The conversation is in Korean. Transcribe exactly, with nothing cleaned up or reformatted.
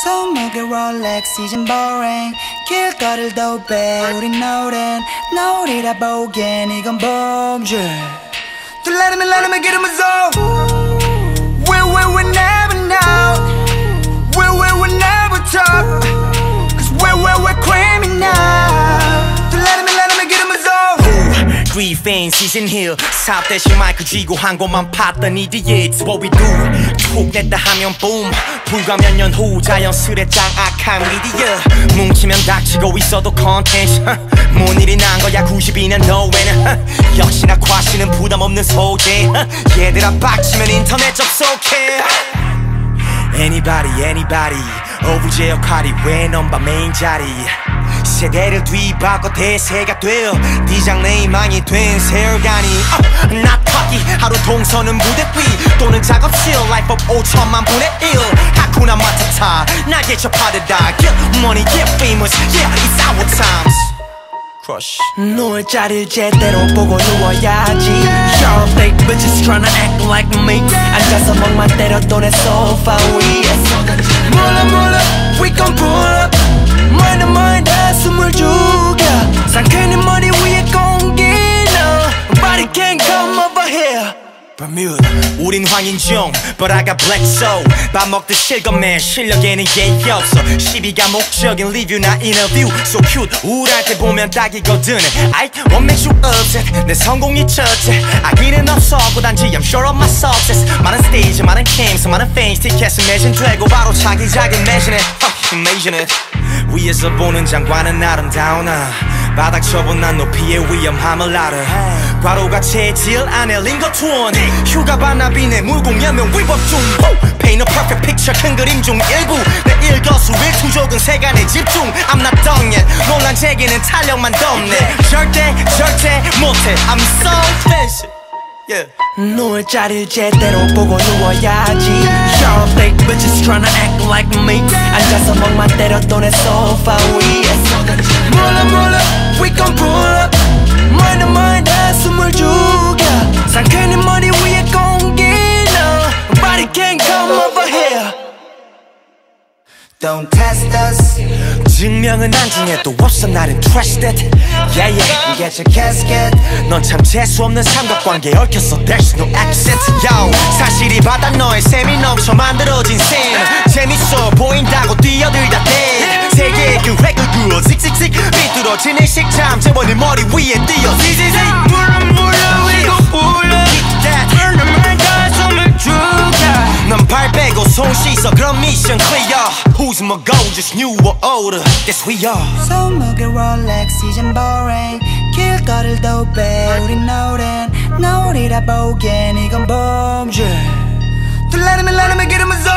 손목에 롤렉스 이젠 boring 길거리를 도배 우린 노랜 노리다 보기엔 이건 범죄 To let him in, let him in, get him a zone We, we, we never know We, we, we never talk Cause we, we, we're criminal To let him in, let him in, get him a zone Three fans season here 사업 대신 마이크 쥐고 한 곳만 팠던 이디에 It's what we do 툭 냈다 하면 boom 불과 몇 년 후 자연스레 장악한 미디어 뭉치면 닥치고 있어도 컨텐츠 뭔 일이 난 거야 구십이 년도에는 역시나 과시는 부담 없는 소재 얘들아 빡치면 인터넷 접속해 Anybody anybody 어부제 역할이 왜 넘바 메인 자리 세대를 뒤바꿔 대세가 되어 디장레이망이 된 세월간이 uh, 나 터기 하루 동서는 무대 위 또는 작업실 Life of 오천만 분의 일 하쿠나 마타타 나게 접하듯다 Get money get famous Yeah it's our times Crush 누울 자리를 제대로 보고 누워야지 Sharp fake bitches tryna act like me 앉아서 멍만 때려도 내 소파 위에 몰라 몰라 we gon' pull up mind to mind 다 숨을 죽여 상쾌한 머리 위에 공기 No nobody can come over here Bermuda 우린 황인종 But I got black soul 밥 먹듯 실검맨 실력에는 예의 없어 시비가 목적인 리뷰나 인터뷰 So cute 우울할 때 보면 딱이거든 I what makes you upset 내 성공이 첫째 아기는 없었고 단지 I'm sure of my success 많은 스테이지 많은 캠스 많은 fans 티켓은 매진되고 바로 차기작은 매진해 Imagine it 위에서 보는 장관은 아름다우나 바닥 쳐본 난 높이의 위험함을 알아 과로가 체질 안에 링거 투원 휴가 반납이네 물공여면 위법 중 Paint a perfect picture 큰 그림 중 일부 내 일거수일투족은 세간에 집중 I'm not done yet 논란 제기는 탄력만 덮네 절대 절대 못해 I'm so fancy Yeah. 누울 자리를 제대로 보고 누워야지 Sharp fake bitches tryna act like me 앉아서 멍만 때려도 내 소파 위에 몰라 몰라 we gon' pull up mind to mind 다 숨을 죽여 상쾌한 머리 위에 공기 No nobody can come over here Don't test us 증명은 안중에도 없어 나는 trusted Yeah yeah Get your casket 넌 참 재수없는 삼각관계에 얽혔어 There's no accent Yo 사실이 바다 너의 셈이 넘쳐 만들어진 셈 재밌어 보인다고 뛰어들다 대 세계의 그 획을 그어 씩씩씩 삐뚤어지는 식참 재원을 머리 위에 띄어 지지직 몰라 몰라 we gon' pull up Keep that Turn the mind 가슴을 죽여 넌 발 빼고 손 씻어 그럼 미션 clear Who's my goal just new or older Yes we are 손목에 롤렉스 이젠 boring 길거리를 도배 우린 노랜 노리다 보기엔 이건 범죄 To let him in, let him in, get him a zone